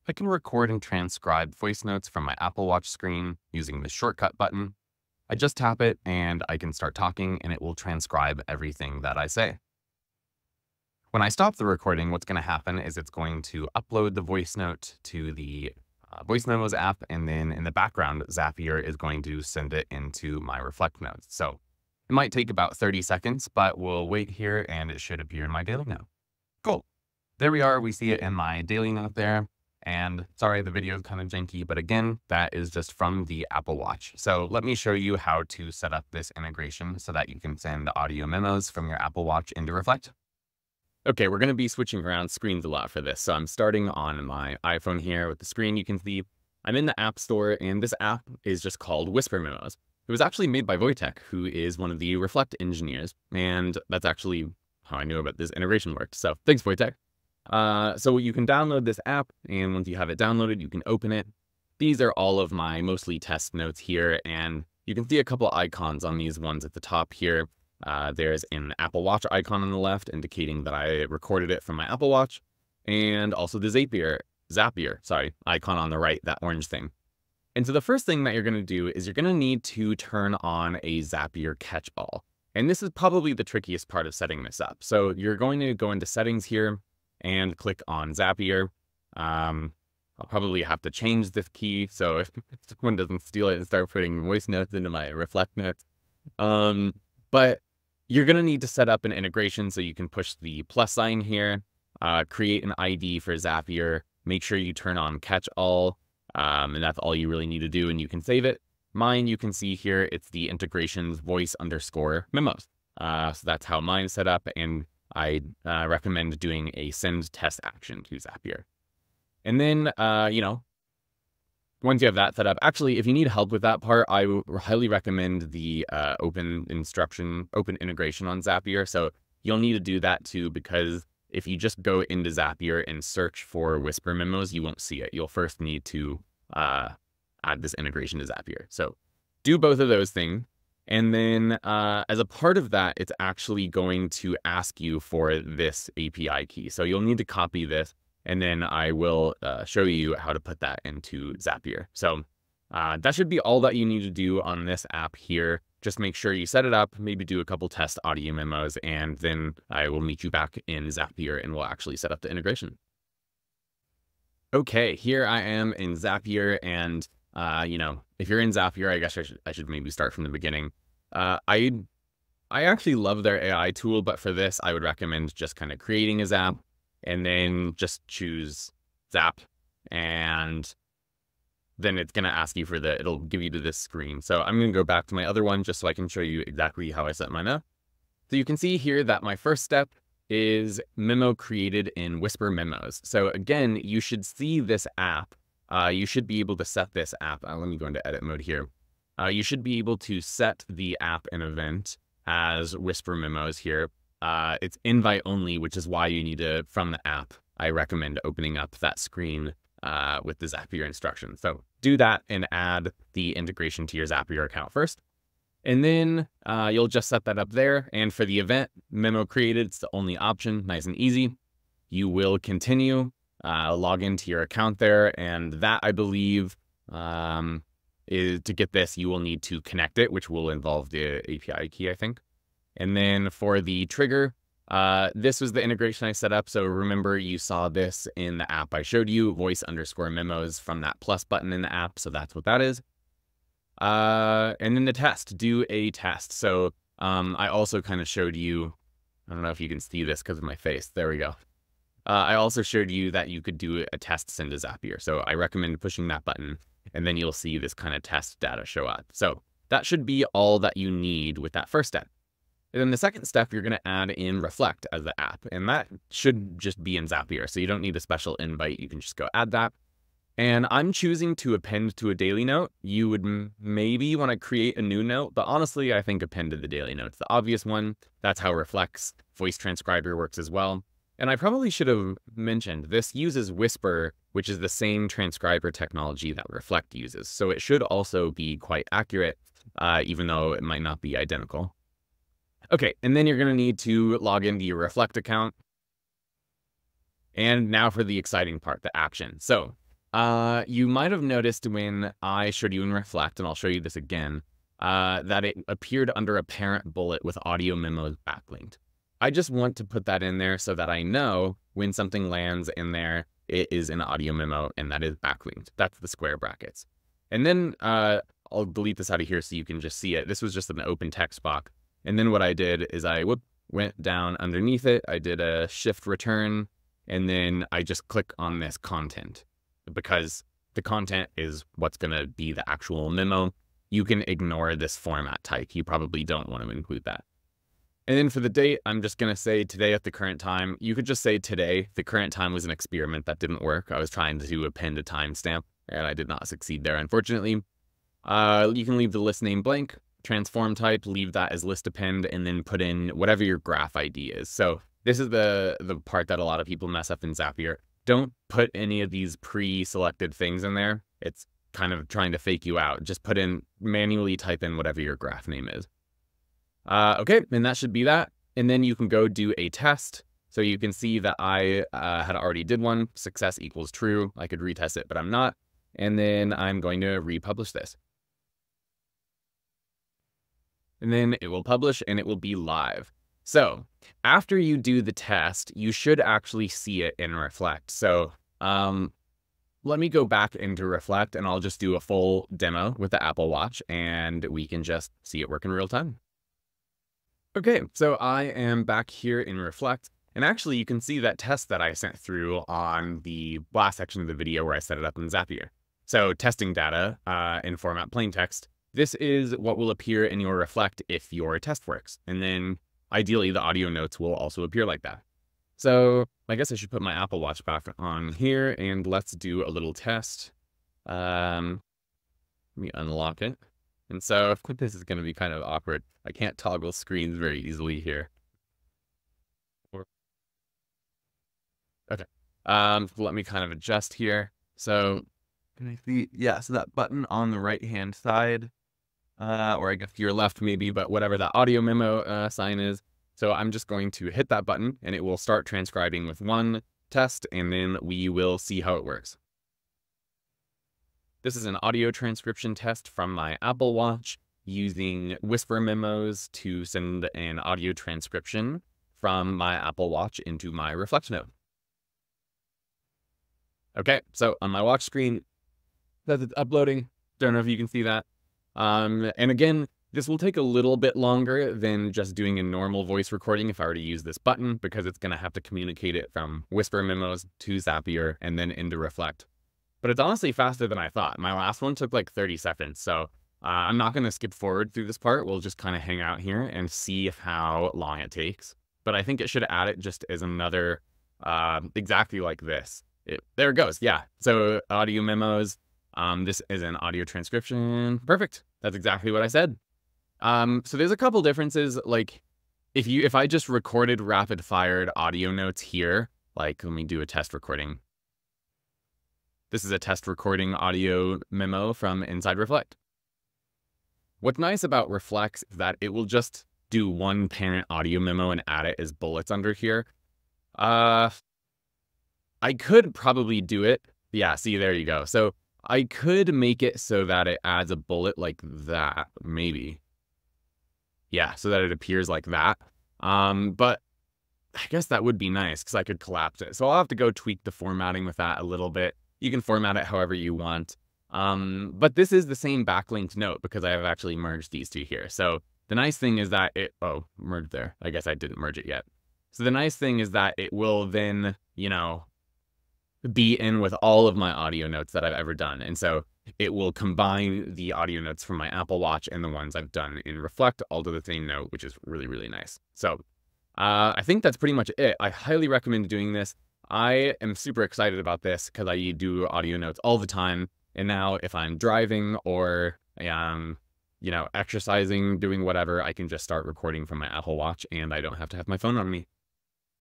I can record and transcribe voice notes from my Apple Watch screen using the shortcut button. I just tap it and I can start talking and it will transcribe everything that I say. When I stop the recording, what's going to happen is it's going to upload the voice note to the Voice Memos app, and then in the background, Zapier is going to send it into my Reflect notes. So it might take about 30 seconds, but we'll wait here and it should appear in my daily note. Cool. There we are. We see it in my daily note there. And sorry, the video is kind of janky, but again, that is just from the Apple Watch. So let me show you how to set up this integration so that you can send audio memos from your Apple Watch into Reflect. Okay, we're going to be switching around screens a lot for this. So I'm starting on my iPhone here with the screen. You can see I'm in the App Store, and this app is just called Whisper Memos. It was actually made by Wojtek, who is one of the Reflect engineers, and that's actually how I knew about this integration worked. So thanks, Wojtek. So you can download this app, and once you have it downloaded, you can open it. These are all of my mostly test notes here, and you can see a couple icons on these ones at the top here. There's an Apple Watch icon on the left indicating that I recorded it from my Apple Watch, and also the Zapier icon on the right, that orange thing. And so the first thing that you're going to do is you're going to need to turn on a Zapier catch-all. And this is probably the trickiest part of setting this up. So you're going to go into settings here and click on Zapier. I'll probably have to change this key so if someone doesn't steal it and start putting voice notes into my Reflect notes. But you're going to need to set up an integration so you can push the plus sign here, create an ID for Zapier, make sure you turn on catch all, and that's all you really need to do, and you can save it. Mine, you can see here, it's the integrations voice_memos. So that's how mine is set up, and I recommend doing a send test action to Zapier. And then, once you have that set up, actually, if you need help with that part, I highly recommend the open integration on Zapier. So you'll need to do that too, because if you just go into Zapier and search for Whisper Memos, you won't see it. You'll first need to add this integration to Zapier. So do both of those things. And then as a part of that, it's actually going to ask you for this API key. So you'll need to copy this, and then I will show you how to put that into Zapier. So that should be all that you need to do on this app here. Just make sure you set it up, maybe do a couple test audio memos, and then I will meet you back in Zapier and we'll actually set up the integration. Okay, here I am in Zapier, and if you're in Zapier, I guess I should maybe start from the beginning. I actually love their AI tool, but for this, I would recommend just kind of creating a Zap and then just choose Zap, and then it's going to ask you for it'll give you to this screen. So I'm going to go back to my other one just so I can show you exactly how I set mine up. So you can see here that my first step is memo created in Whisper Memos. So again, you should see this app. You should be able to set this app. Let me go into edit mode here. You should be able to set the app and event as Whisper Memos here. It's invite only, which is why you need to, from the app, I recommend opening up that screen with the Zapier instructions. So do that and add the integration to your Zapier account first. And then you'll just set that up there. And for the event, memo created, it's the only option, nice and easy. You will continue, log into your account there. And that, I believe, is to get this, you will need to connect it, which will involve the API key, I think. And then for the trigger, this was the integration I set up. So remember, you saw this in the app I showed you, voice_memos from that plus button in the app. So that's what that is. And then the test, do a test. So I also kind of showed you, I don't know if you can see this because of my face. There we go. I also showed you that you could do a test send to Zapier. So I recommend pushing that button, and then you'll see this kind of test data show up. So that should be all that you need with that first step. And then the second step, you're going to add in Reflect as the app, and that should just be in Zapier. So you don't need a special invite. You can just go add that. And I'm choosing to append to a daily note. You would maybe want to create a new note, but honestly, I think append to the daily note's the obvious one. That's how Reflect's voice transcriber works as well. And I probably should have mentioned this uses Whisper, which is the same transcriber technology that Reflect uses. So it should also be quite accurate, even though it might not be identical. Okay, and then you're going to need to log into your Reflect account. And now for the exciting part, the action. So You might have noticed when I showed you in Reflect, and I'll show you this again, that it appeared under a parent bullet with audio memos backlinked. I just want to put that in there so that I know when something lands in there, it is an audio memo and that is backlinked. That's the square brackets. And then I'll delete this out of here so you can just see it. This was just an open text box. And then what I did is I went down underneath it. I did a shift return, and then I just click on this content because the content is what's going to be the actual memo. You can ignore this format type. You probably don't want to include that. And then for the date, I'm just going to say today at the current time. You could just say today. The current time was an experiment that didn't work. I was trying to append a timestamp, and I did not succeed there, unfortunately. You can leave the list name blank. Transform type, leave that as list append, and then put in whatever your graph ID is. So this is the part that a lot of people mess up in Zapier. Don't put any of these pre-selected things in there. It's kind of trying to fake you out. Just manually type in whatever your graph name is. Okay, and that should be that. And then you can go do a test. So you can see that I had already did one. Success equals true. I could retest it, but I'm not. And then I'm going to republish this. And then it will publish and it will be live. So after you do the test, you should actually see it in Reflect. So let me go back into Reflect and I'll just do a full demo with the Apple Watch and we can just see it work in real time. Okay, so I am back here in Reflect. And actually you can see that test that I sent through on the last section of the video where I set it up in Zapier. So testing data in format plain text. This is what will appear in your Reflect if your test works. And then ideally the audio notes will also appear like that. So I guess I should put my Apple Watch back on here and let's do a little test. Let me unlock it. And so this is going to be kind of awkward. I can't toggle screens very easily here. Okay. Let me kind of adjust here. So can I see? Yeah, so that button on the right-hand side, or I guess to your left maybe, but whatever that audio memo sign is. So I'm just going to hit that button and it will start transcribing with one test and then we will see how it works. This is an audio transcription test from my Apple Watch using Whisper Memos to send an audio transcription from my Apple Watch into my Reflect node. Okay, so on my watch screen, that's uploading. Don't know if you can see that. And again, this will take a little bit longer than just doing a normal voice recording if I were to use this button, because it's going to have to communicate it from Whisper Memos to Zapier and then into Reflect. But it's honestly faster than I thought. My last one took like 30 seconds. So I'm not going to skip forward through this part. We'll just kind of hang out here and see how long it takes. But I think it should add it just as another, exactly like this. There it goes. Yeah. So audio memos. This is an audio transcription. Perfect. That's exactly what I said. So there's a couple differences. Like if I just recorded rapid fired audio notes here, like let me do a test recording. This is a test recording audio memo from inside Reflect. What's nice about Reflect is that it will just do one parent audio memo and add it as bullets under here. I could probably do it. Yeah, see, there you go. So I could make it so that it adds a bullet like that, maybe. Yeah, so that it appears like that. But I guess that would be nice because I could collapse it. So I'll have to go tweak the formatting with that a little bit. You can format it however you want. But this is the same backlinked note because I have actually merged these two here. So the nice thing is that merged there. I guess I didn't merge it yet. So the nice thing is that it will then, be in with all of my audio notes that I've ever done. And so it will combine the audio notes from my Apple Watch and the ones I've done in Reflect all to the same note, which is really, really nice. So I think that's pretty much it. I highly recommend doing this. I am super excited about this because I do audio notes all the time. And now if I'm driving or, exercising, doing whatever, I can just start recording from my Apple Watch and I don't have to have my phone on me.